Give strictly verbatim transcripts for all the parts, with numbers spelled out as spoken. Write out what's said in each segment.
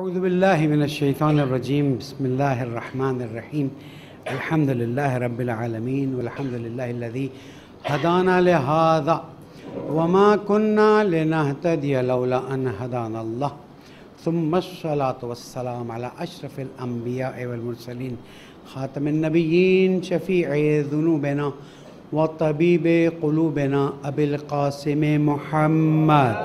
अऊज़ु बिल्लाहि मिनश्शैतानिर रजीम बिस्मिल्लाहिर रहमानिर रहीम अल्हम्दुलिल्लाहि रब्बिल आलमीन वल्हम्दुलिल्लाहिल्लज़ी हदाना लिहाज़ा वमा कुन्ना लिनहतदिय लौला अन हदानल्लाह सुम्मस्सलातु वस्सलामु अला अशरफिल अंबिया'i वल मुरसलीन खातमिन नबिय्यीन शफ़ी'i ज़ुनूबिना व तबीबे क़ुलूबिना अबिल क़ासिम मुहम्मद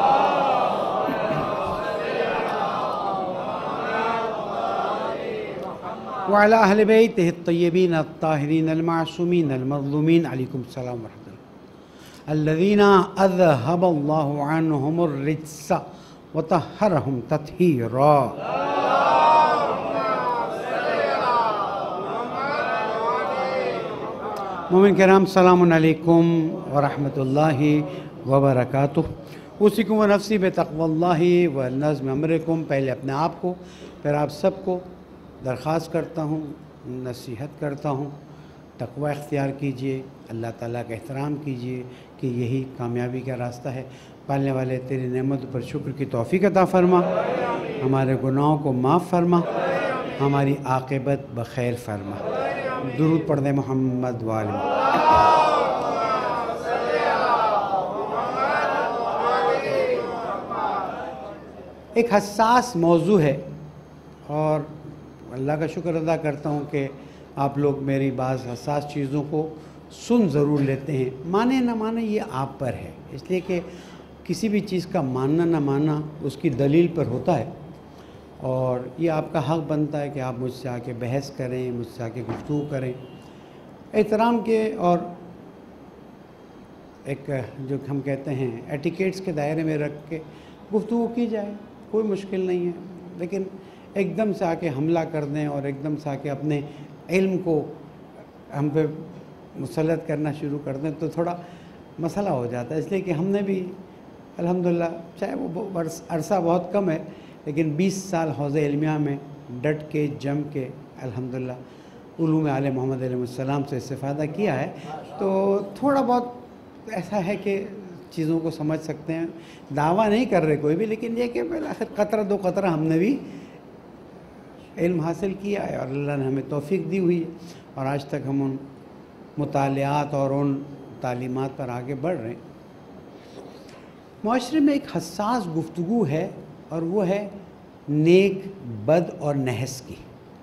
वअला अहले बैतिहि अत्तय्यबीन अत्ताहिरीन अलमासूमीन अलमज़लूमीन अलैकुम सलाम व रहमतुल्लाह अल्लज़ीना अज़हबल्लाहु अन्हुमुर रिज्स व तहहरहुम तत्हीरा। मोमिन किराम सलामुन अलैकुम व रहमतुल्लाहि व बरकातुहू। उसिकुम व नफ्सी बेतक़वल्लाहि व नज़्म अमरिकुम। पहले अपने आप को फिर आप सबको दरख्वास्त करता हूँ, नसीहत करता हूँ, तक़वा इख्तियार कीजिए, अल्लाह ताला का एहतराम कीजिए कि यही कामयाबी का रास्ता है। पालने वाले तेरी नेमत पर शुक्र की तौफ़ीक़ अता फ़रमा, हमारे गुनाहों को माफ़ फ़रमा, हमारी आक़िबत बख़ैर फ़रमा। दुरूद पढ़ दे मोहम्मद वाले। एक हसास मौजू है और अल्लाह का शुक्र अदा करता हूँ कि आप लोग मेरी बाज़ हसास चीज़ों को सुन ज़रूर लेते हैं। माने ना माने ये आप पर है, इसलिए कि किसी भी चीज़ का मानना ना मानना उसकी दलील पर होता है और ये आपका हक़ बनता है कि आप मुझसे आके बहस करें, मुझसे आके गुफ्तगू करें, एहतराम के और एक जो हम कहते हैं एटिकेट्स के दायरे में रख के गुफ्तगू की जाए, कोई मुश्किल नहीं है। लेकिन एकदम से आके हमला कर दें और एकदम से आके अपने इल्म को हम पे मुसल्लत करना शुरू कर दें तो थोड़ा मसला हो जाता है। इसलिए कि हमने भी अल्हम्दुलिल्लाह, चाहे वो अरसा बहुत कम है, लेकिन बीस साल हौज़े इल्मिया में डट के जम के अल्हम्दुलिल्लाह उलूम आले मोहम्मद अलैहिस्सलाम से इस्तिफ़ादा किया है। तो थोड़ा बहुत ऐसा है कि चीज़ों को समझ सकते हैं। दावा नहीं कर रहे कोई भी, लेकिन ये कि आखिर कतरा दो कतरा हमने भी इल्म हासिल किया है और अल्लाह ने हमें तौफ़ीक़ दी हुई है और आज तक हम उन मुतालियात और उन तालीमात पर आगे बढ़ रहे हैं। माशरे में एक हसास गुफ्तगू है और वो है नेक बद और नहस की।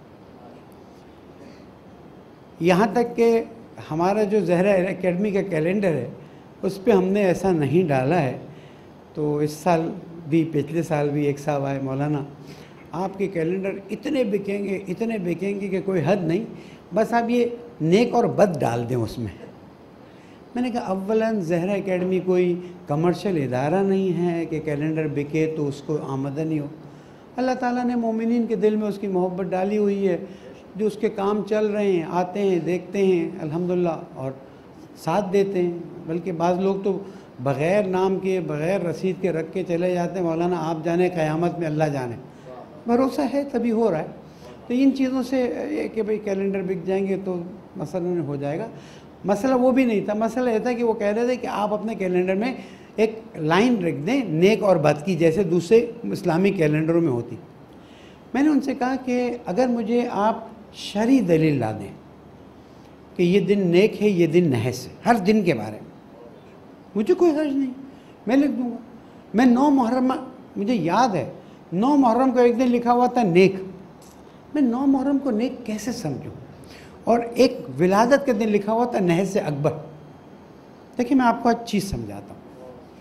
यहाँ तक कि हमारा जो ज़हरा एकेडमी का कैलेंडर है उस पर हमने ऐसा नहीं डाला है। तो इस साल भी, पिछले साल भी एक साहब आए, मौलाना आपके कैलेंडर इतने बिकेंगे इतने बिकेंगे कि कोई हद नहीं, बस आप ये नेक और बद डाल दें उसमें। मैंने कहा अव्वलन ज़हरा एकेडमी कोई कमर्शियल इदारा नहीं है कि कैलेंडर बिके तो उसको आमदनी हो। अल्लाह ताला ने मोमिनीन के दिल में उसकी मोहब्बत डाली हुई है, जो उसके काम चल रहे हैं, आते हैं, देखते हैं अल्हम्दुलिल्लाह और साथ देते हैं। बल्कि बाज़ लोग तो बग़ैर नाम के, बग़ैर रसीद के रख के चले जाते हैं, मौलाना आप जाने क़यामत में अल्लाह जाने। भरोसा है तभी हो रहा है। तो इन चीज़ों से ये कि भाई कैलेंडर बिक जाएंगे तो मसला हो जाएगा। मसला वो भी नहीं था, मसला ये था कि वो कह रहे थे कि आप अपने कैलेंडर में एक लाइन रख दें नेक और बद की, जैसे दूसरे इस्लामी कैलेंडरों में होती। मैंने उनसे कहा कि अगर मुझे आप शरई दलील ला दें कि ये दिन नेक है, ये दिन नहस है, हर दिन के बारे में, मुझे कोई हर्ज नहीं, मैं लिख दूँगा। मैं नौ मुहर्रम, मुझे याद है नौ मुहर्रम को एक दिन लिखा हुआ था नेक। मैं नौ मुहर्रम को नेक कैसे समझूं? और एक विलादत के दिन लिखा हुआ था नहस अकबर। देखिए मैं आपको आज चीज़ समझाता हूँ।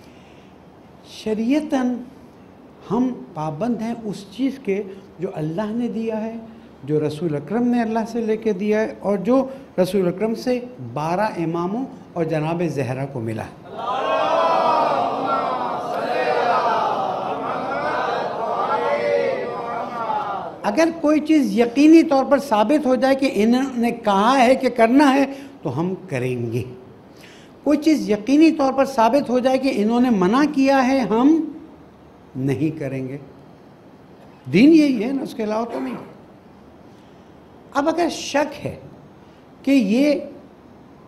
शरीयतन हम पाबंद हैं उस चीज़ के जो अल्लाह ने दिया है, जो रसूल अकरम ने अल्लाह से लेके दिया है और जो रसूल अकरम से बारह इमामों और जनाब ज़हरा को मिला है। अगर कोई चीज़ यकीनी तौर पर साबित हो जाए कि इन्होंने कहा है कि करना है तो हम करेंगे। कोई चीज़ यकीनी तौर पर साबित हो जाए कि इन्होंने मना किया है, हम नहीं करेंगे। दीन यही है ना, उसके अलावा तो नहीं। अब अगर शक है कि ये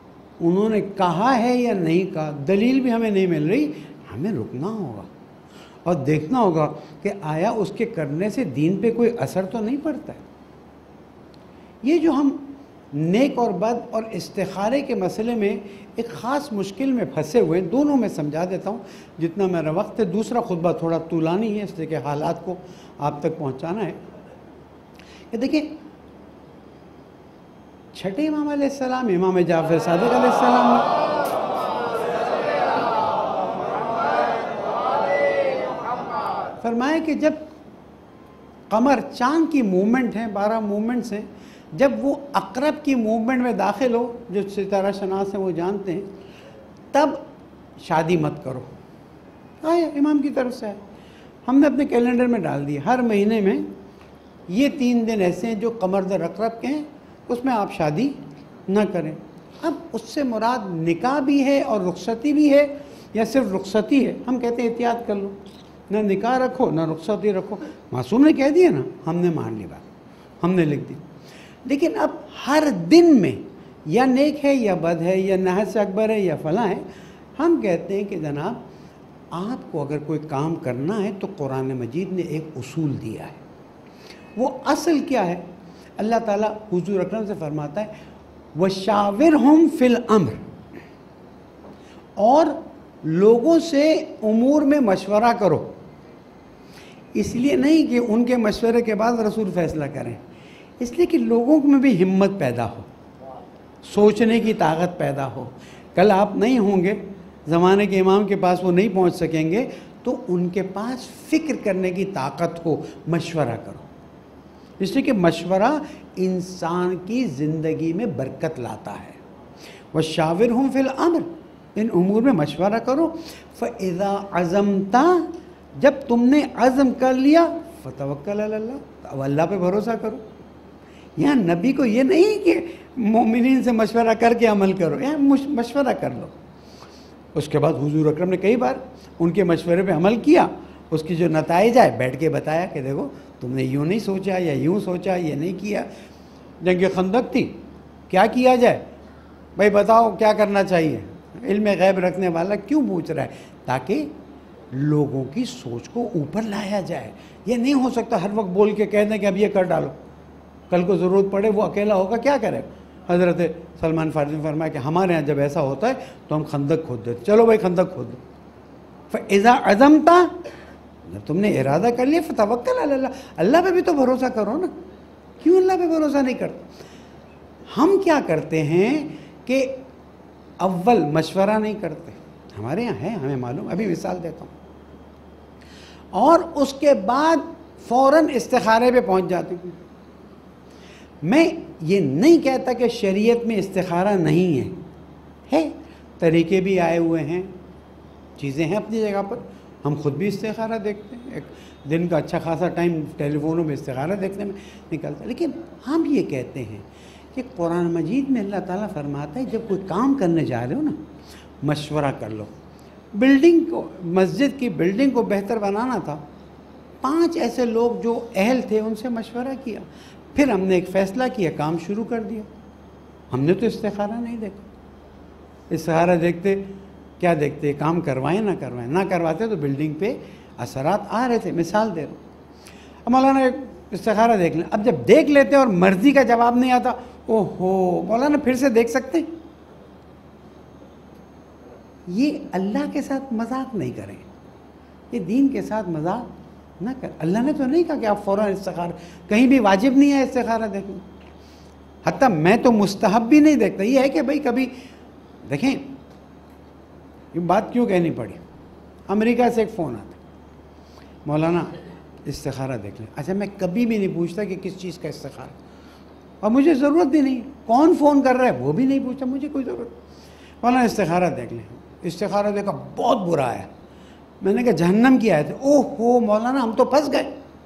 उन्होंने कहा है या नहीं कहा, दलील भी हमें नहीं मिल रही, हमें रुकना होगा और देखना होगा कि आया उसके करने से दीन पे कोई असर तो नहीं पड़ता है। ये जो हम नेक और बद और इस्तिखारे के मसले में एक ख़ास मुश्किल में फंसे हुए हैं, दोनों में समझा देता हूँ जितना मेरा वक्त है। दूसरा खुतबा थोड़ा तूलानी है इसलिए कि हालात को आप तक पहुँचाना है। कि देखिए, छठे इमाम अलैहिस्सलाम इमाम जाफ़र सादिक़ अलैहिस्सलाम ने फरमाया कि जब कमर, चाँद की मूवमेंट है, बारह मूवमेंट्स हैं, जब वो अक़रब की मूवमेंट में दाखिल हो, जो सितारा शनास हैं वो जानते हैं, तब शादी मत करो। आया इमाम की तरफ से है, हमने अपने कैलेंडर में डाल दिया, हर महीने में ये तीन दिन ऐसे हैं जो कमर दर अक़रब के हैं, उसमें आप शादी न करें। अब उससे मुराद निकाह भी है और रुखसती भी है या सिर्फ रुखसती है? हम कहते हैं एहतियात कर लो, ना निकाह रखो ना रुखसती रखो। मासूम ने कह दिया ना, हमने मान ली बात, हमने लिख दी। लेकिन अब हर दिन में या नेक है या बद है या नहज से अकबर है या फला है, हम कहते हैं कि जनाब आपको अगर कोई काम करना है तो कुरान मजीद ने एक उसूल दिया है। वो असल क्या है? अल्लाह ताला हुजूर अकरम से फरमाता है वशाविरहुम फिल अम्र, और लोगों से उमूर में मशवरा करो। इसलिए नहीं कि उनके मशवरे के बाद रसूल फैसला करें, इसलिए कि लोगों में भी हिम्मत पैदा हो, सोचने की ताकत पैदा हो। कल आप नहीं होंगे, ज़माने के इमाम के पास वो नहीं पहुंच सकेंगे, तो उनके पास फ़िक्र करने की ताकत हो, मशवरा करो। इसलिए कि मशवरा इंसान की ज़िंदगी में बरकत लाता है। वशाविरहुम फिल अम्र, इन उमूर में मशवरा करो। फ़इज़ा अज़मता, जब तुमने अज़म कर लिया, फ़तवक्कल अलल्लाह, अब अल्लाह पे भरोसा करो। यहाँ नबी को ये नहीं कि मोमिनीन से मशवरा करके अमल करो, यहाँ मशवरा कर लो। उसके बाद हुजूर अकरम ने कई बार उनके मशवरे पे अमल किया, उसकी जो नताइज आए बैठ के बताया कि देखो तुमने यूँ नहीं सोचा या यूँ सोचा, ये नहीं किया। जंग खंदक थी, क्या किया जाए भाई, बताओ क्या करना चाहिए? इल्म गैब रखने वाला क्यों पूछ रहा है? ताकि लोगों की सोच को ऊपर लाया जाए। ये नहीं हो सकता हर वक्त बोल के कह दें कि अब ये कर डालो, कल को ज़रूरत पड़े वो अकेला होगा क्या करे। हज़रत सलमान फारसी ने फरमाया कि हमारे यहाँ जब ऐसा होता है तो हम खंदक खोद देते, चलो भाई खंदक खोद दो। फ़इज़ा अज़मता, जब तुमने इरादा कर लिया, फ़तवक्कल अलल्लाह, अल्लाह पे भी तो भरोसा करो ना। क्यों अल्लाह पे भरोसा नहीं करते? हम क्या करते हैं कि अव्वल मशवरा नहीं करते, हमारे यहाँ है, हमें मालूम, अभी मिसाल देता हूँ, और उसके बाद फ़ौरन इस्तिखारे पे पहुँच जाते हैं। मैं ये नहीं कहता कि शरीयत में इस्तिखारा नहीं है, है, तरीके भी आए हुए हैं, चीज़ें हैं अपनी जगह पर। हम खुद भी इस्तिखारा देखते हैं, एक दिन का अच्छा खासा टाइम टेलीफोनों में इस्तिखारा देखने में निकलता है। लेकिन हम ये कहते हैं कि कुरान मजीद में अल्लाह ताला फरमाता है जब कोई काम करने जा रहे हो ना, मशवरा कर लो। बिल्डिंग को, मस्जिद की बिल्डिंग को बेहतर बनाना था, पांच ऐसे लोग जो अहल थे उनसे मशवरा किया, फिर हमने एक फ़ैसला किया, काम शुरू कर दिया। हमने तो इस्तिखारा नहीं देखा। इस्तिखारा देखते क्या देखते, काम करवाएं ना करवाएं, ना करवाते तो बिल्डिंग पे असरात आ रहे थे। मिसाल दे रहा हूँ, अब मौलाना इस्तिखारा देख लें, अब जब देख लेते हैं और मर्ज़ी का जवाब नहीं आता, ओहो मौलाना फिर से देख सकते हैं। ये अल्लाह के साथ मजाक नहीं करें, ये दीन के साथ मजाक ना कर। अल्लाह ने तो नहीं कहा कि आप फ़ौरन इस्तिखारा, कहीं भी वाजिब नहीं है इस्तिखारा देखना, हत्ता मैं तो मुस्तहब भी नहीं देखता। ये है कि भाई कभी देखें, ये बात क्यों कहनी पड़ी। अमेरिका से एक फ़ोन आता, मौलाना इस्तिखारा देख लें। अच्छा, मैं कभी भी नहीं पूछता कि किस चीज़ का इस्तिखारा, और मुझे ज़रूरत भी नहीं, कौन फ़ोन कर रहा है वो भी नहीं पूछा, मुझे कोई ज़रूरत। मौलाना इस्तिखारा देख लें। इस्तिखारा देखा, बहुत बुरा आया। मैंने कहा जहन्नम की आयत है। ओहो मौलाना हम तो फंस गए।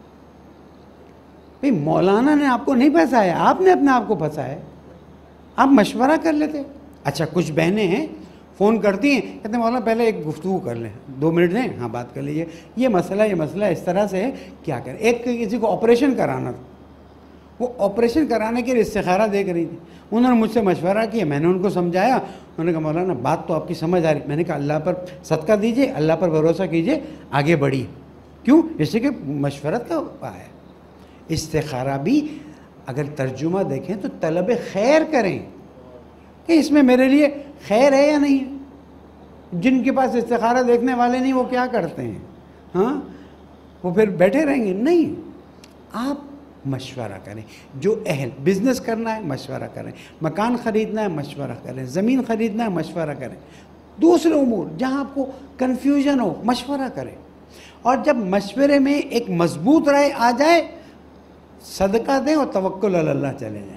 भाई मौलाना ने आपको नहीं फंसाया, आपने अपने आप को फंसाया। आप मशवरा कर लेते। अच्छा, कुछ बहनें हैं फ़ोन करती हैं, कहते हैं मौलाना पहले एक गुफ्तगू कर लें, दो मिनट दें, हाँ बात कर लीजिए, ये मसला ये मसला इस तरह से है, क्या करें। एक किसी को ऑपरेशन कराना था, वो ऑपरेशन कराने के लिए इस्तिखारा देख रही थी। उन्होंने मुझसे मशवरा किया, मैंने उनको समझाया। उन्होंने कहा मौलाना बात तो आपकी समझ आ रही। मैंने कहा अल्लाह पर सदका दीजिए, अल्लाह पर भरोसा कीजिए, आगे बढ़िए। क्यों? इससे कि मशवरत का उपाय है। इस्तिखारा भी अगर तर्जुमा देखें तो तलब खैर करें कि इसमें मेरे लिए खैर है या नहीं है। जिनके पास इस्तिखारा देखने वाले नहीं वो क्या करते हैं? हाँ, वो फिर बैठे रहेंगे? नहीं, आप मशवरा करें। जो अहल बिज़नेस करना है मशवरा करें, मकान ख़रीदना है मशवरा करें, ज़मीन ख़रीदना है मशवरा करें, दूसरे उमूर जहाँ आपको कन्फ्यूजन हो मशवरा करें। और जब मशवरे में एक मजबूत राय आ जाए, सदका दें और तवक्कुल अल्लाह चले जाएं।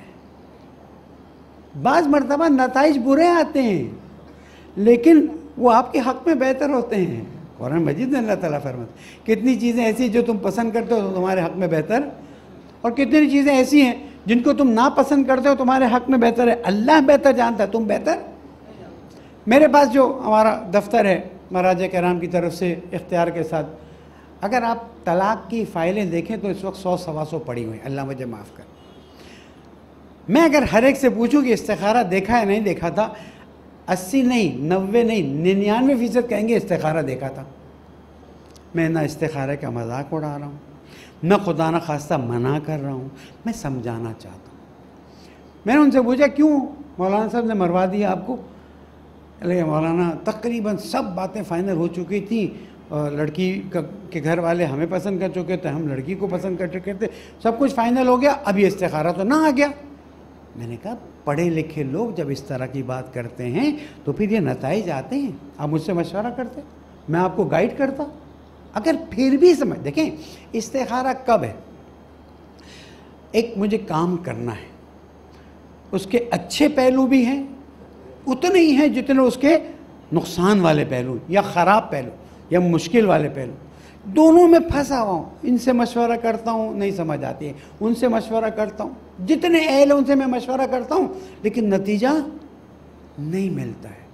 बाज़ मरतबा नताइज बुरे आते हैं लेकिन वो आपके हक़ में बेहतर होते हैं। कुरान मजीद में अल्लाह ताला फरमाता, कितनी चीज़ें ऐसी जो तुम पसंद करते हो तो तुम्हारे हक़ में बेहतर, और कितनी चीज़ें ऐसी हैं जिनको तुम ना पसंद करते हो तुम्हारे हक़ में बेहतर है। अल्लाह बेहतर जानता है, तुम बेहतर। मेरे पास जो हमारा दफ्तर है महाराजा कराम की तरफ से इख्तियार के साथ, अगर आप तलाक़ की फ़ाइलें देखें तो इस वक्त सौ सवा सौ पड़ी हुई, अल्लाह मुझे माफ़ कर। मैं अगर हर एक से पूछूं कि इस्तिखारा देखा है नहीं देखा था, अस्सी नहीं, नब्बे नहीं, निन्यानवे फ़ीसद कहेंगे इस्तिखारा देखा था। मैं ना इस्तिखारे का मजाक उड़ा रहा हूँ, न खुदा न खास्ता मना कर रहा हूँ, मैं समझाना चाहता हूँ। मैंने उनसे पूछा क्यों मौलाना साहब ने मरवा दिया आपको? अरे मौलाना तकरीबन सब बातें फ़ाइनल हो चुकी थी, और लड़की का के घर वाले हमें पसंद कर चुके थे, हम लड़की को पसंद कर चुके थे, सब कुछ फ़ाइनल हो गया, अब ये इस्तिखारा तो ना आ गया। मैंने कहा पढ़े लिखे लोग जब इस तरह की बात करते हैं तो फिर ये नताइज आते हैं। आप मुझसे मशवरा करते, मैं आपको गाइड करता। अगर फिर भी समझ देखें, इस्तिखारा कब है? एक मुझे काम करना है, उसके अच्छे पहलू भी हैं, उतने ही हैं जितने उसके नुकसान वाले पहलू या ख़राब पहलू या मुश्किल वाले पहलू। दोनों में फंसा हुआ हूँ, इनसे मशवरा करता हूँ नहीं समझ आती है, उनसे मशवरा करता हूँ, जितने अहल उनसे मैं मशवरा करता हूँ, लेकिन नतीजा नहीं मिलता है।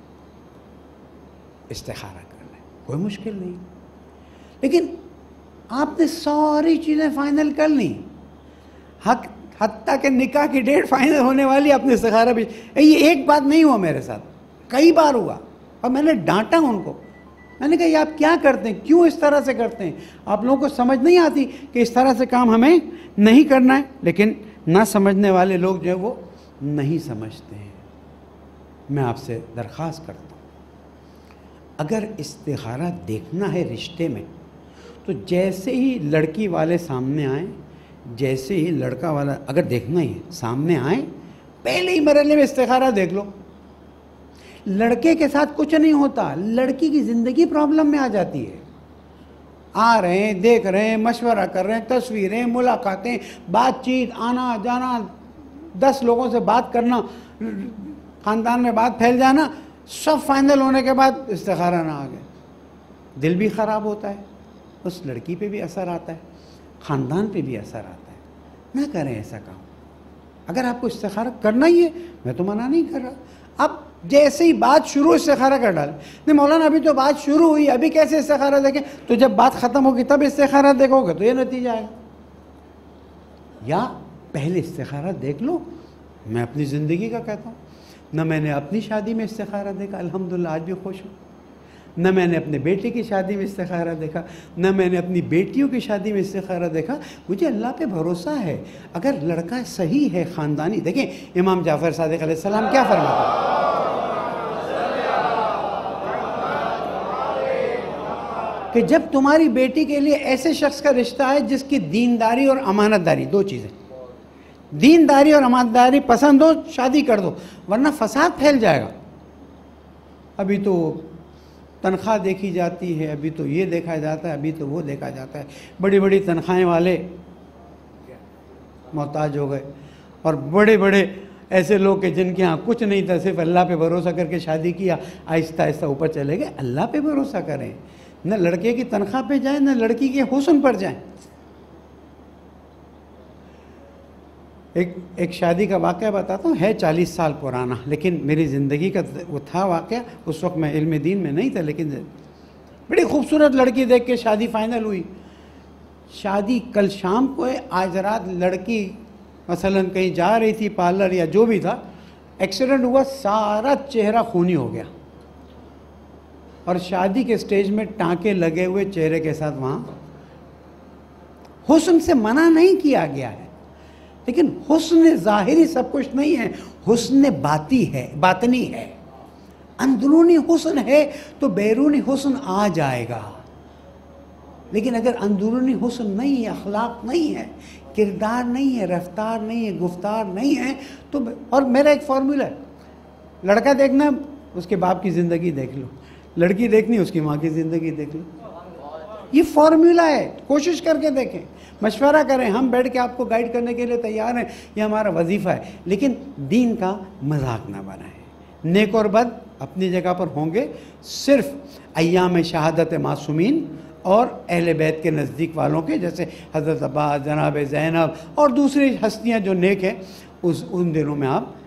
इस्तिखारा करना है कोई मुश्किल नहीं, लेकिन आपने सारी चीज़ें फाइनल कर ली, हक हत्ता के निकाह की डेट फाइनल होने वाली, आपने इस्तिखारा भी। ये एक बात नहीं हुआ मेरे साथ, कई बार हुआ, और मैंने डांटा उनको। मैंने कहा ये आप क्या करते हैं, क्यों इस तरह से करते हैं? आप लोगों को समझ नहीं आती कि इस तरह से काम हमें नहीं करना है। लेकिन ना समझने वाले लोग जो है वो नहीं समझते हैं। मैं आपसे दरख्वास्त करता हूँ, अगर इस्तिखारा देखना है रिश्ते में, तो जैसे ही लड़की वाले सामने आए, जैसे ही लड़का वाला अगर देखना ही है सामने आए, पहले ही मरहले में इस्तिखारा देख लो। लड़के के साथ कुछ नहीं होता, लड़की की ज़िंदगी प्रॉब्लम में आ जाती है। आ रहे हैं, देख रहे हैं, मशवरा कर रहे हैं, तस्वीरें, मुलाकातें, बातचीत, आना जाना, दस लोगों से बात करना, ख़ानदान में बात फैल जाना, सब फाइनल होने के बाद इस्तिखारा ना आ गया, दिल भी ख़राब होता है, उस लड़की पे भी असर आता है, ख़ानदान पे भी असर आता है। ना करें ऐसा काम। अगर आपको इस्तिखारा करना ही है, मैं तो मना नहीं कर रहा। अब जैसे ही बात शुरू इस्तिखारा कर डाले, नहीं मौलाना अभी तो बात शुरू हुई, अभी कैसे इस्तिखारा देखें? तो जब बात ख़त्म होगी तब इस्तिखारा देखोगे तो ये नतीजा आएगा। या पहले इस्तिखारा देख लो। मैं अपनी ज़िंदगी का कहता हूँ, न मैंने अपनी शादी में इस्तिखारा देखा, अल्हम्दुलिल्लाह आज भी खुश हूँ। न मैंने अपने बेटे की शादी में इस्तिखारा देखा, न मैंने अपनी बेटियों की शादी में इस्तिखारा देखा। मुझे अल्लाह पे भरोसा है, अगर लड़का सही है, ख़ानदानी। देखें इमाम जाफ़र सादिक़ अलैहिस्सलाम क्या फरमाते हैं कि जब तुम्हारी बेटी के लिए ऐसे शख्स का रिश्ता है जिसकी दीनदारी और अमानतदारी, दो चीज़ें, दीनदारी और अमानतदारी पसंद हो, शादी कर दो, वरना फसाद फैल जाएगा। अभी तो तनख्वाह देखी जाती है, अभी तो ये देखा जाता है, अभी तो वो देखा जाता है। बड़ी बड़ी तनख्वाहें वाले मोहताज हो गए, और बड़े बड़े ऐसे लोग के जिनके यहाँ कुछ नहीं था, सिर्फ अल्लाह पे भरोसा करके शादी किया, आहिस्ता आहिस्ता ऊपर चले गए। अल्लाह पे भरोसा करें, न लड़के की तनख्वाह पे जाएं, न लड़की के हुस्न पर जाएं। एक एक शादी का वाक़या बताता हूँ, है चालीस साल पुराना, लेकिन मेरी ज़िंदगी का वो था वाक़या। उस वक्त मैं इल्म दीन में नहीं था, लेकिन बड़ी खूबसूरत लड़की देख के शादी फाइनल हुई। शादी कल शाम को है, आज रात लड़की मसलन कहीं जा रही थी, पार्लर या जो भी था, एक्सीडेंट हुआ, सारा चेहरा खूनी हो गया, और शादी के स्टेज में टाँके लगे हुए चेहरे के साथ वहाँ हुस्न से मना नहीं किया गया है, लेकिन हुस्न ज़ाहिरी सब कुछ नहीं है, हुस्न बाती है, बातनी है। अंदरूनी हुस्न है तो बैरूनी हुस्न आ जाएगा, लेकिन अगर अंदरूनी हुस्न नहीं है, अखलाक नहीं है, किरदार नहीं है, रफ्तार नहीं है, गुफ्तार नहीं है तो। और मेरा एक फार्मूला है, लड़का देखना उसके बाप की ज़िंदगी देख लो, लड़की देखनी उसकी माँ की ज़िंदगी देख लो। ये फार्मूला है, कोशिश करके देखें, मशवरा करें। हम बैठ के आपको गाइड करने के लिए तैयार हैं, ये हमारा वजीफ़ा है, लेकिन दीन का मजाक ना बनाएं। नेक और बद अपनी जगह पर होंगे, सिर्फ अय्याम शहादत मासूमीन और अहले बैत के नज़दीक वालों के, जैसे हज़रत अब्बास, जनाब ज़ैनब और दूसरी हस्तियाँ जो नेक हैं, उस उन दिनों में आप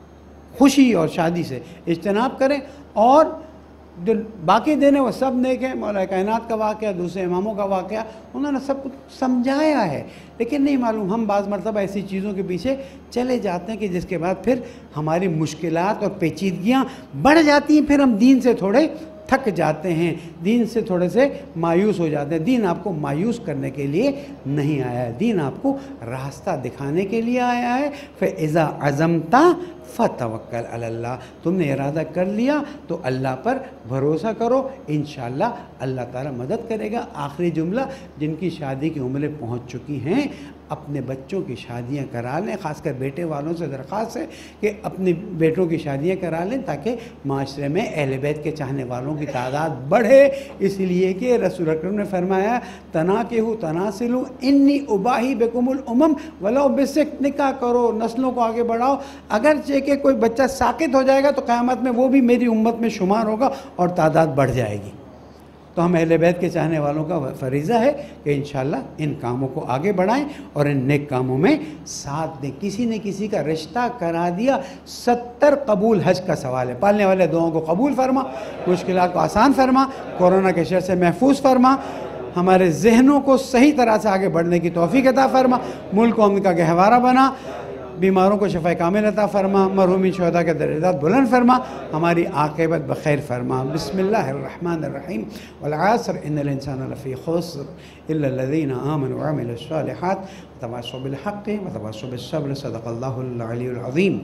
खुशी और शादी से इज्तनाब करें। और जो बाकी दिन है वो सब नेक है। मौला कायनात का वाक़या, दूसरे इमामों का वाक़या, उन्होंने सब कुछ समझाया है, लेकिन नहीं मालूम, हम बाज़ मरतबा ऐसी चीज़ों के पीछे चले जाते हैं कि जिसके बाद फिर हमारी मुश्किलात और पेचीदगियाँ बढ़ जाती हैं, फिर हम दीन से थोड़े थक जाते हैं, दीन से थोड़े से मायूस हो जाते हैं। दीन आपको मायूस करने के लिए नहीं आया है, दीन आपको रास्ता दिखाने के लिए आया है। फिर इज़ा अज़मता फ़तवक्कल अलल्लाह, तुमने इरादा कर लिया तो अल्लाह पर भरोसा करो, इंशाअल्लाह अल्लाह ताला मदद करेगा। आखिरी जुमला, जिनकी शादी की उम्रें पहुंच चुकी हैं अपने बच्चों की शादियां करा लें, ख़ासकर बेटे वालों से दरख्वास्त है कि अपने बेटों की शादियां करा लें, ताकि माशरे में अहले बैत के चाहने वालों की तादाद बढ़े। इसलिए कि रसूल अकरम ने फरमाया, तनाकिहु तनासिलु इन्नी उबाही बेकुमुल उमम वलो बिसिक, निकाह करो, नस्लों को आगे बढ़ाओ। अगर कि कोई बच्चा साकित हो जाएगा तो क़यामत में वो भी मेरी उम्मत में शुमार होगा और तादाद बढ़ जाएगी। तो हम अहले बैत के चाहने वालों का फरीज़ा है कि इंशाअल्लाह इन कामों को आगे बढ़ाएं और इन नेक कामों में साथ दें। किसी ने किसी का रिश्ता करा दिया, सत्तर कबूल हज का सवाल है। पालने वाले दुआओं को कबूल फरमा, मुश्किलात को आसान फरमा, कोरोना के शर से महफूज फरमा, हमारे जहनों को सही तरह से आगे बढ़ने की तौफीक अता फरमा, मुल्क को अमन का गहवारा बना, बीमारों को शफ़ा कामिल अता फरमा, मरहूमी शुहदा के दर्जात बुलंद फरमा, हमारी आक़िबत बखैर फरमा। बिस्मिल्लाहिर्रहमानिर्रहीम। वल अस्र इन्नल इंसाना लफ़ी खुस्र इल्ला लज़ीना आमनु व अमिलुस सालिहात व तवासौ बिल हक़्क़ि व तवासौ बिस सब्र। सदक़ल्लाहुल अलीयुल अज़ीम।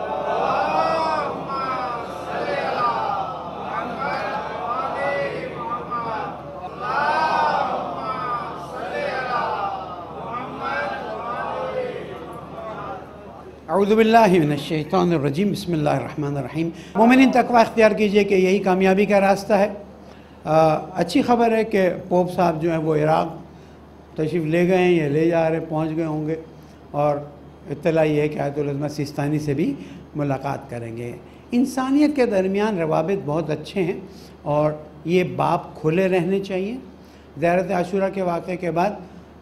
अऊज़ु बिल्लाहि मिनश शैतानिर रजीम। बिस्मिल्लाहिर रहमानिर रहीम। मोमिनीन तक़वा इख्तियार कीजिए कि यही कामयाबी का रास्ता है। आ, अच्छी ख़बर है कि पोप साहब जो हैं वो इराक़ तशरीफ़ ले गए हैं या ले जा रहे, पहुँच गए होंगे, और इत्तला ये है कि आयतुल उज़्मा सिस्तानी से भी मुलाकात करेंगे। इंसानियत के दरमियान रवाबित बहुत अच्छे हैं और ये बाब खुले रहने चाहिए। ज़ियारत आशूरा के वाक़े के बाद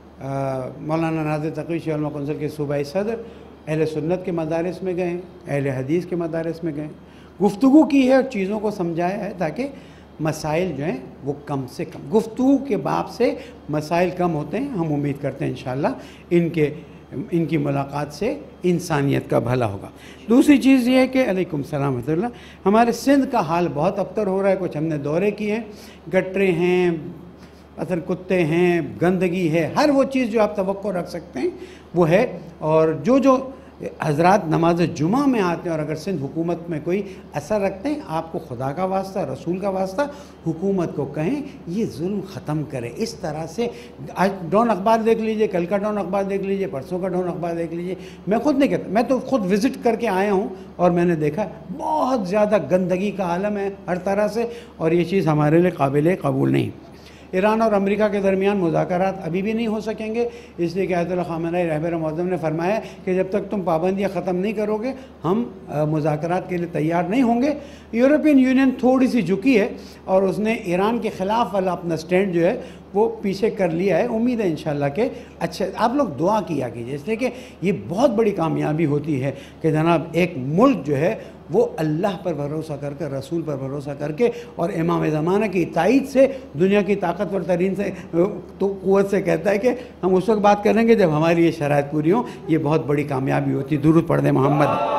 मौलाना नाज़िर तक़वी शहर कौंसिल के सूबाई सदर अहले सुन्नत के मदारिस में गए, अहले हदीस के मदारिस में गए, गुफ्तगू की है और चीज़ों को समझाया है ताकि मसाइल जो हैं वो कम से कम, गुफ्तगू के बाब से मसाइल कम होते हैं। हम उम्मीद करते हैं इंशाअल्लाह इनके इनकी मुलाकात से इंसानियत का भला होगा। दूसरी चीज़ ये है कि अलैकुम सलाम रहमतुल्लाह, हमारे सिंध का हाल बहुत अबतर हो रहा है। कुछ हमने दौरे किए हैं, गटरे हैं, असल कुत्ते हैं, गंदगी है, हर वो चीज़ जो आप तवक्को रख सकते हैं वो है। और जो जो हज़रात नमाज जुमा में आते हैं और अगर सिंध हुकूमत में कोई असर रखते हैं, आपको खुदा का वास्ता, रसूल का वास्ता, हुकूमत को कहें ये जुल्म ख़त्म करे। इस तरह से आज डॉन अखबार देख लीजिए, कल का डॉन अखबार देख लीजिए, परसों का डॉन अखबार देख लीजिए। मैं खुद नहीं कहता, मैं तो खुद विज़िट करके आया हूँ और मैंने देखा बहुत ज़्यादा गंदगी का आलम है हर तरह से, और ये चीज़ हमारे लिए काबिल कबूल नहीं। ईरान और अमेरिका के दरमियान मुज़ाकरात अभी भी नहीं हो सकेंगे, इसलिए कि आयतुल्लाह ख़ामेनी रहबर मुअज़्ज़म ने फरमाया कि जब तक तुम पाबंदियाँ ख़त्म नहीं करोगे हम मुज़ाकरात के लिए तैयार नहीं होंगे। यूरोपियन यूनियन थोड़ी सी झुकी है और उसने ईरान के ख़िलाफ़ वाला अपना स्टैंड जो है वो पीछे कर लिया है। उम्मीद है इंशाअल्लाह के अच्छे, आप लोग दुआ किया कीजिए, इसलिए कि ये बहुत बड़ी कामयाबी होती है कि जनाब एक मुल्क जो है वो अल्लाह पर भरोसा करके, रसूल पर भरोसा करके और इमाम ज़माना की तायीद से, दुनिया की ताकतवर तरीन से तो क़ुव्वत से कहता है कि हम उस वक्त बात करेंगे जब हमारी ये शराइत पूरी हो। ये बहुत बड़ी कामयाबी होती है। दुरूद पढ़ दे मोहम्मद।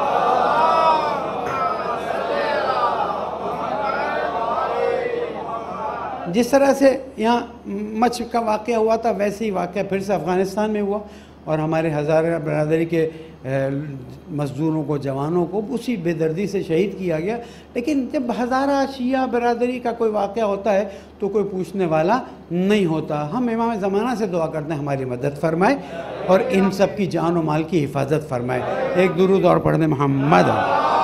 जिस तरह से यहाँ मच का वाक़या हुआ था वैसे ही वाक़या फिर से अफ़गानिस्तान में हुआ और हमारे हज़ारा बरादरी के मज़दूरों को, जवानों को उसी बेदर्दी से शहीद किया गया। लेकिन जब हज़ारा शिया बरादरी का कोई वाक़या होता है तो कोई पूछने वाला नहीं होता। हम इमाम ज़माना से दुआ करते हैं हमारी मदद फरमाए और इन सब की जान और माल की हिफाजत फरमाए। एक दुरूद और पढ़ने मोहम्मद।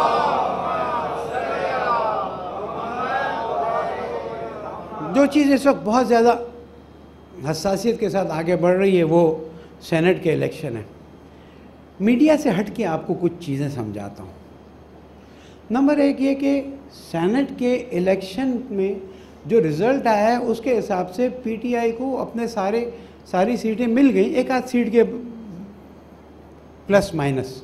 जो चीज़ इस वक्त बहुत ज़्यादा हसासियत के साथ आगे बढ़ रही है वो सेनेट के इलेक्शन है। मीडिया से हट के आपको कुछ चीज़ें समझाता हूँ। नंबर एक ये कि सेनेट के इलेक्शन में जो रिज़ल्ट आया है उसके हिसाब से पीटीआई को अपने सारे सारी सीटें मिल गई, एक आध सीट के प्लस माइनस।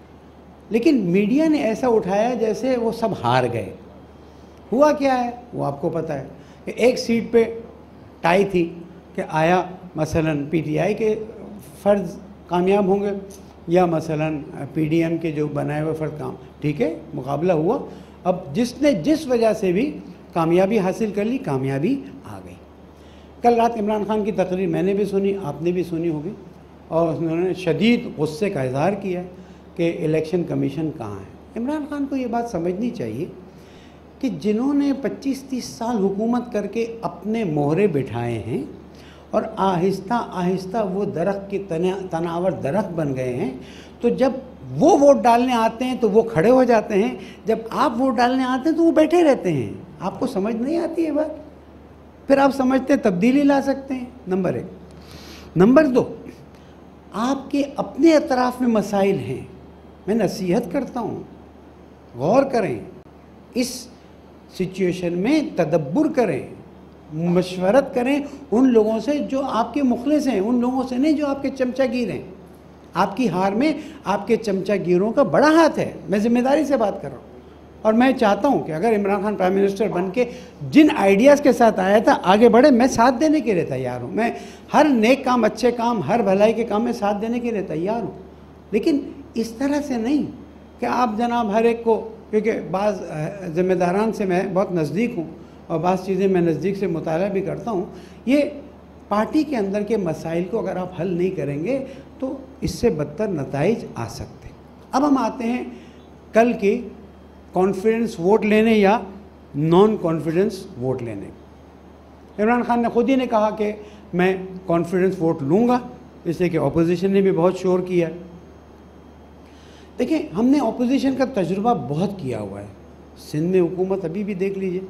लेकिन मीडिया ने ऐसा उठाया जैसे वो सब हार गए। हुआ क्या है वो आपको पता है कि एक सीट पे टाई थी कि आया मसलन पीटीआई के फ़र्ज कामयाब होंगे या मसलन पीडीएम के जो बनाए हुए फ़र्ज काम, ठीक है, मुकाबला हुआ। अब जिसने जिस वजह से भी कामयाबी हासिल कर ली, कामयाबी आ गई। कल रात इमरान खान की तकरीर मैंने भी सुनी, आपने भी सुनी होगी, और उन्होंने शदीद गुस्से का इजहार किया कि इलेक्शन कमीशन कहाँ है। इमरान खान को ये बात समझनी चाहिए कि जिन्होंने पच्चीस तीस साल हुकूमत करके अपने मोहरे बिठाए हैं और आहिस्ता आहिस्ता वो दरख्त के तना तनावर दरख्त बन गए हैं, तो जब वो वोट डालने आते हैं तो वो खड़े हो जाते हैं, जब आप वोट डालने आते हैं तो वो बैठे रहते हैं। आपको समझ नहीं आती है बात, फिर आप समझते हैं तब्दीली ला सकते हैं। नंबर एक। नंबर दो, आपके अपने अतराफ़ में मसाइल हैं, मैं नसीहत करता हूँ, गौर करें, इस सिचुएशन में तदब्बुर करें, मशवरत करें उन लोगों से जो आपके मुखलिस हैं, उन लोगों से नहीं जो आपके चमचागिर हैं। आपकी हार में आपके चमचागिरों का बड़ा हाथ है, मैं ज़िम्मेदारी से बात कर रहा हूँ। और मैं चाहता हूँ कि अगर इमरान खान प्राइम मिनिस्टर बन के जिन आइडियाज़ के साथ आया था आगे बढ़े, मैं साथ देने के लिए तैयार हूँ। मैं हर नेक काम, अच्छे काम, हर भलाई के काम में साथ देने के लिए तैयार हूँ। लेकिन इस तरह से नहीं कि आप जनाब हर एक को, क्योंकि बाज़ ज़िम्मेदारान से मैं बहुत नज़दीक हूँ और बाज़ चीज़ें मैं नज़दीक से मुताला भी करता हूँ, ये पार्टी के अंदर के मसाइल को अगर आप हल नहीं करेंगे तो इससे बदतर नताइज आ सकते हैं। अब हम आते हैं कल की कॉन्फिडेंस वोट लेने या नॉन कॉन्फिडेंस वोट लेने। इमरान खान ने खुद ही ने कहा कि मैं कॉन्फिडेंस वोट लूँगा, इसलिए कि अपोजिशन ने भी बहुत शोर किया है। देखिए, हमने अपोजिशन का तजुर्बा बहुत किया हुआ है। सिंध में हुकूमत अभी भी देख लीजिए,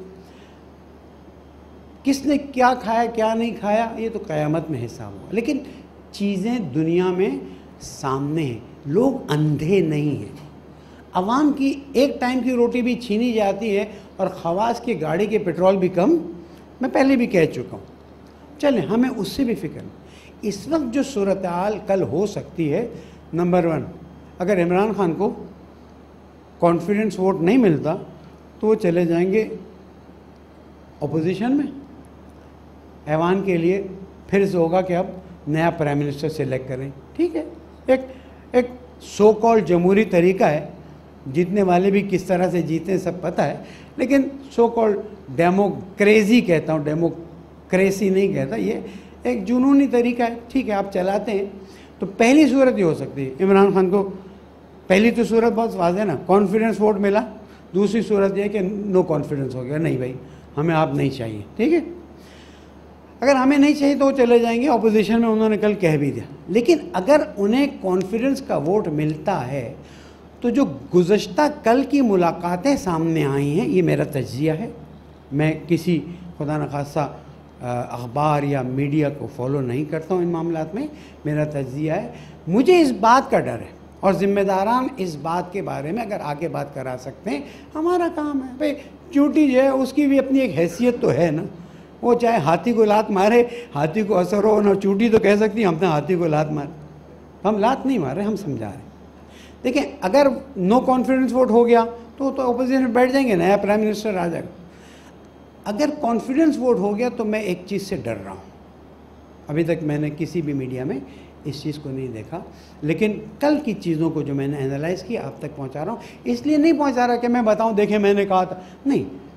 किसने क्या खाया क्या नहीं खाया ये तो क़यामत में हिसाब हुआ। लेकिन चीज़ें दुनिया में सामने हैं, लोग अंधे नहीं हैं। अवाम की एक टाइम की रोटी भी छीनी जाती है और खवास की गाड़ी के पेट्रोल भी कम, मैं पहले भी कह चुका हूँ। चलें, हमें उससे भी फिक्र नहीं। इस वक्त जो सूरत हाल कल हो सकती है, नंबर वन, अगर इमरान खान को कॉन्फिडेंस वोट नहीं मिलता तो वो चले जाएंगे अपोजिशन में। ऐवान के लिए फिर से होगा कि अब नया प्राइम मिनिस्टर सेलेक्ट करें, ठीक है। एक एक सो कॉल्ड जमहूरी तरीका है, जीतने वाले भी किस तरह से जीते सब पता है, लेकिन सो कॉल्ड डेमोक्रेसी कहता हूँ, डेमोक्रेसी नहीं कहता, ये एक जुनूनी तरीका है, ठीक है, आप चलाते हैं। तो पहली सूरत ये हो सकती है, इमरान खान को पहली तो सूरत बहुत वाज़ेह ना, कॉन्फिडेंस वोट मिला। दूसरी सूरत यह कि नो कॉन्फिडेंस हो गया, नहीं भाई हमें आप नहीं चाहिए, ठीक है। अगर हमें नहीं चाहिए तो वो चले जाएंगे अपोजिशन में, उन्होंने कल कह भी दिया। लेकिन अगर उन्हें कॉन्फिडेंस का वोट मिलता है तो जो गुज़श्ता कल की मुलाकातें सामने आई हैं, ये मेरा तज्ज़िया है, मैं किसी खुदा न खासा अखबार या मीडिया को फॉलो नहीं करता हूँ इन मामलात में, मेरा तज्ज़िया है। मुझे इस बात का डर है और ज़िम्मेदारान इस बात के बारे में अगर आगे बात करा सकते हैं, हमारा काम है भाई। चूटी जो है उसकी भी अपनी एक हैसियत तो है ना, वो चाहे हाथी को लात मारे, हाथी को असर हो ना, चूटी तो कह सकती हमने हाथी को लात मारे, हम लात नहीं मार रहे, हम समझा रहे। देखिए, अगर नो कॉन्फिडेंस वोट हो गया तो तो अपोजिशन में बैठ जाएंगे, नया प्राइम मिनिस्टर आ जाएगा। अगर कॉन्फिडेंस वोट हो गया तो मैं एक चीज़ से डर रहा हूँ, अभी तक मैंने किसी भी मीडिया में इस चीज़ को नहीं देखा, लेकिन कल की चीज़ों को जो मैंने एनालाइज़ किया आप तक पहुँचा रहा हूँ। इसलिए नहीं पहुँचा रहा कि मैं बताऊँ देखें मैंने कहा था, नहीं,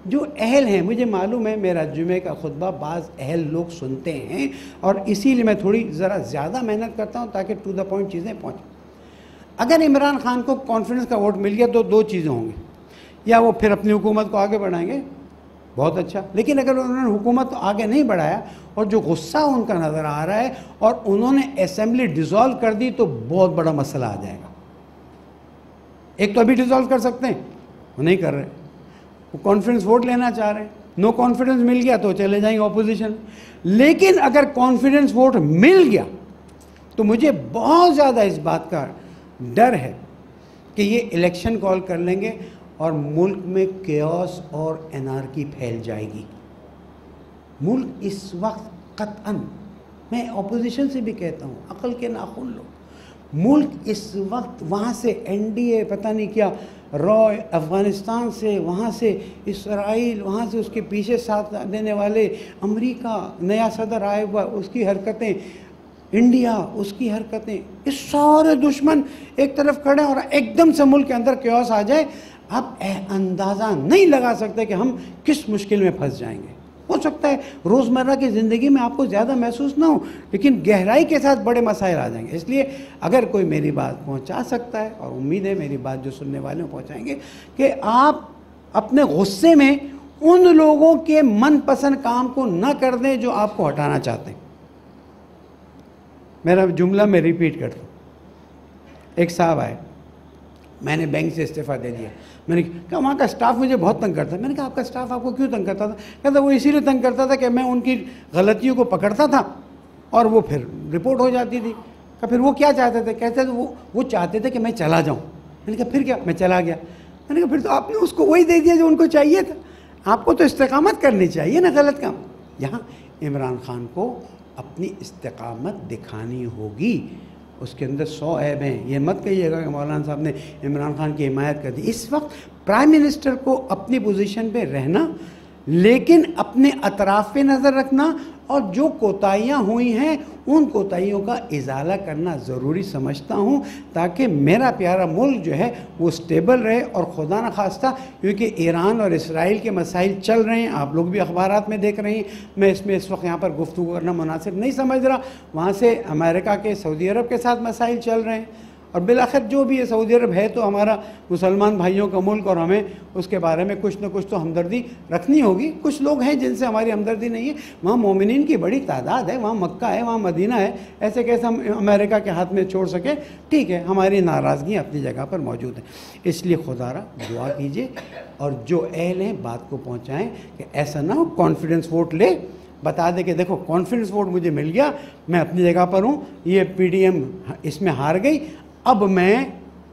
जो अहल हैं, मुझे मालूम है मेरा जुमे का खुतबा बाज़ अहल लोग सुनते हैं और इसीलिए मैं थोड़ी ज़रा ज़्यादा मेहनत करता हूँ ताकि टू द पॉइंट चीज़ें पहुँचें। अगर इमरान खान को कॉन्फिडेंस का वोट मिल गया तो दो चीज़ें होंगी, या वो फिर अपनी हुकूमत को आगे बढ़ाएंगे, बहुत अच्छा, लेकिन अगर उन्होंने हुकूमत को आगे नहीं बढ़ाया और जो गुस्सा उनका नज़र आ रहा है और उन्होंने असेंबली डिज़ोल्व कर दी तो बहुत बड़ा मसला आ जाएगा। एक तो अभी डिज़ोल्व कर सकते हैं, वो नहीं कर रहे, वो कॉन्फिडेंस वोट लेना चाह रहे हैं, नो कॉन्फिडेंस मिल गया तो चले जाएंगे ऑपोजिशन। लेकिन अगर कॉन्फिडेंस वोट मिल गया तो मुझे बहुत ज़्यादा इस बात का डर है कि ये इलेक्शन कॉल कर लेंगे और मुल्क में केओस और एनार्की फैल जाएगी। मुल्क इस वक्त कतअन, मैं ऑपोजिशन से भी कहता हूँ, अक़ल के नाखून लो, मुल्क इस वक्त वहाँ से एनडीए पता नहीं क्या रॉ अफ़गानिस्तान से, वहाँ से इसराइल, वहाँ से उसके पीछे साथ देने वाले अमेरिका, नया सदर आया हुआ, उसकी हरकतें, इंडिया उसकी हरकतें, इस सारे दुश्मन एक तरफ खड़े और एकदम से मुल्क के अंदर केओस आ जाए, आप अंदाज़ा नहीं लगा सकते कि हम किस मुश्किल में फंस जाएंगे। हो सकता है रोज़मर्रा की ज़िंदगी में आपको ज़्यादा महसूस ना हो, लेकिन गहराई के साथ बड़े मसाइल आ जाएंगे। इसलिए अगर कोई मेरी बात पहुंचा सकता है, और उम्मीद है मेरी बात जो सुनने वाले पहुंचाएंगे, कि आप अपने गुस्से में उन लोगों के मनपसंद काम को न कर दें जो आपको हटाना चाहते हैं। मेरा जुमला मैं रिपीट करता हूँ। एक साहब आए, मैंने बैंक से इस्तीफ़ा दे दिया, मैंने कहा वहाँ का स्टाफ मुझे बहुत तंग करता है। मैंने कहा आपका स्टाफ आपको क्यों तंग करता था? कहता वो इसीलिए तंग करता था कि मैं उनकी गलतियों को पकड़ता था और वो फिर रिपोर्ट हो जाती थी। कहा फिर वो क्या चाहते थे? कहते थे वो वो चाहते थे कि मैं चला जाऊँ। मैंने कहा फिर क्या? मैं चला गया। मैंने कहा फिर तो आपने उसको वही दे दिया जो उनको चाहिए था, आपको तो इस्तेकामत करनी चाहिए ना गलत काम। यहाँ इमरान खान को अपनी इस्तेकामत दिखानी होगी, उसके अंदर सौ ऐब हैं। ये मत कहिएगा कि मौलाना साहब ने इमरान खान की हिमायत कर दी। इस वक्त प्राइम मिनिस्टर को अपनी पोजीशन पे रहना, लेकिन अपने अतराफ़ पे नज़र रखना और जो कोताहियाँ हुई हैं उन कोताहियों का इजाला करना ज़रूरी समझता हूँ, ताकि मेरा प्यारा मुल्क जो है वो स्टेबल रहे। और खुदा न खास्ता, क्योंकि ईरान और इसराइल के मसाइल चल रहे हैं, आप लोग भी अखबारात में देख रहे हैं, मैं इसमें इस वक्त यहाँ पर गुफ्तगू करना मुनासिब नहीं समझ रहा। वहाँ से अमेरिका के, सऊदी अरब के साथ मसाइल चल रहे हैं, और बिलाखिर जो भी है, सऊदी अरब है तो हमारा मुसलमान भाइयों का मुल्क, और हमें उसके बारे में कुछ न कुछ तो हमदर्दी रखनी होगी। कुछ लोग हैं जिनसे हमारी हमदर्दी नहीं है, वहाँ मोमिनीन की बड़ी तादाद है, वहाँ मक्का है, वहाँ मदीना है, ऐसे कैसे हम अमेरिका के हाथ में छोड़ सकें? ठीक है, हमारी नाराज़गी अपनी जगह पर मौजूद है। इसलिए खुदारा दुआ कीजिए और जो अहल हैं बात को पहुँचाएँ कि ऐसा ना हो कॉन्फिडेंस वोट ले, बता दे कि देखो कॉन्फिडेंस वोट मुझे मिल गया, मैं अपनी जगह पर हूँ, ये पी डी एम इसमें हार गई, अब मैं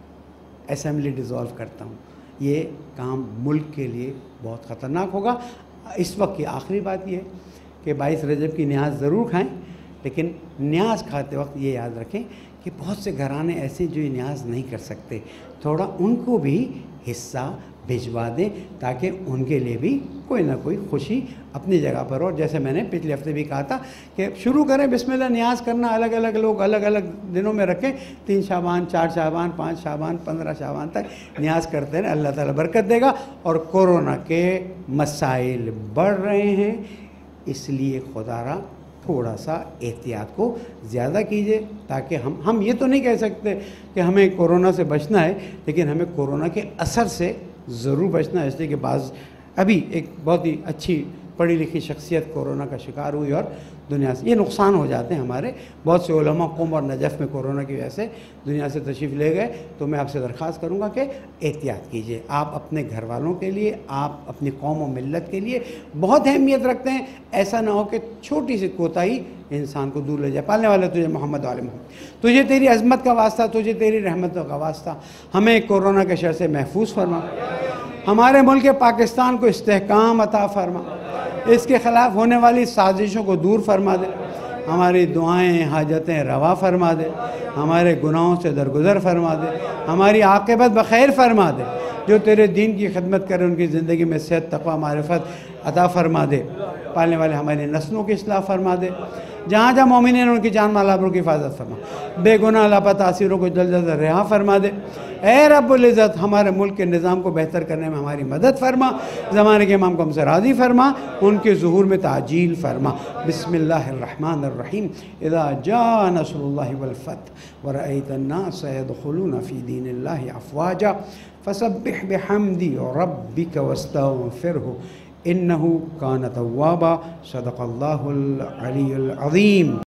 असेंबली डिज़ोल्व करता हूँ। ये काम मुल्क के लिए बहुत ख़तरनाक होगा। इस वक्त की आखिरी बात ये है कि बाईस रजब की न्याज ज़रूर खाएं, लेकिन न्याज खाते वक्त ये याद रखें कि बहुत से घराने ऐसे जो ये न्याज नहीं कर सकते, थोड़ा उनको भी हिस्सा भिजवा दें ताकि उनके लिए भी कोई ना कोई खुशी अपनी जगह पर हो। जैसे मैंने पिछले हफ्ते भी कहा था कि शुरू करें बिस्मिल्लाह न्याज करना, अलग अलग लोग अलग अलग दिनों में रखें, तीन शाबान, चार शाबान, पाँच शाबान, पंद्रह शाबान तक न्याज करते रहें, अल्लाह ताला बरकत देगा। और कोरोना के मसाइल बढ़ रहे हैं, इसलिए खुदारा थोड़ा सा एहतियात को ज़्यादा कीजिए, ताकि हम हम ये तो नहीं कह सकते कि हमें कोरोना से बचना है, लेकिन हमें कोरोना के असर से ज़रूर बचना है। इसलिए कि बाज़ अभी एक बहुत ही अच्छी पढ़ी लिखी शख्सियत कोरोना का शिकार हुई और दुनिया से ये नुकसान हो जाते हैं हमारे। बहुत से उलमा कुम और नजफ़ में कोरोना की वजह से दुनिया से तशरीफ़ ले गए। तो मैं आपसे दरख्वास्त करूँगा कि एहतियात कीजिए, आप अपने घर वालों के लिए, आप अपनी कौम और मिल्लत के लिए बहुत अहमियत रखते हैं। ऐसा ना हो कि छोटी सी कोताही इंसान को दूर ले जाए। पालने वाले तुझे मोहम्मद वाले मोहम्मद, तुझे तेरी अज़मत का वास्ता, तुझे तेरी रहमतों का वास्ता, हमें कोरोना के शर से महफूज फरमा, हमारे मुल्क पाकिस्तान को इस्तेहकाम अता फरमा, इसके ख़िलाफ़ होने वाली साजिशों को दूर फरमा दे, हमारी दुआएं हाजतें रवा फरमा दे, हमारे गुनाहों से दरगुजर फरमा दे, हमारी आक़िबत बखैर फरमा दे। जो तेरे दीन की खिदमत करें उनकी ज़िंदगी में सेहत, तक़वा, मारिफत अता फरमा दे। पालने वाले हमारी नस्लों की इस्लाह फरमा दे। जहाँ जहाँ मोमिन हैं उनकी जान माल आबरू की हिफाजत फरमा, बेगुनाह लापता असीरों को जल्द जल्द रिहा फरमा दे। ए रब्बुल इज़्ज़त हमारे मुल्क के निज़ाम को बेहतर करने में हमारी मदद फरमा, ज़माने के इमाम को हमसे राज़ी फरमा, उनके ज़ुहूर में ताजील फरमा। बिस्मिल्लाहिर्रहमानिर्रहीम। इज़ा जा नस्रुल्लाहि वल फ़त्ह व रअयतन्नास यदख़ुलूना फ़ी दीनिल्लाहि अफ़वाजा फ़सब्बिह बिहम्दि रब्बिक वस्तग़फ़िरहु इन्नहु कान तव्वाबा। सदक़ल्लाहुल अलीयुल अज़ीम।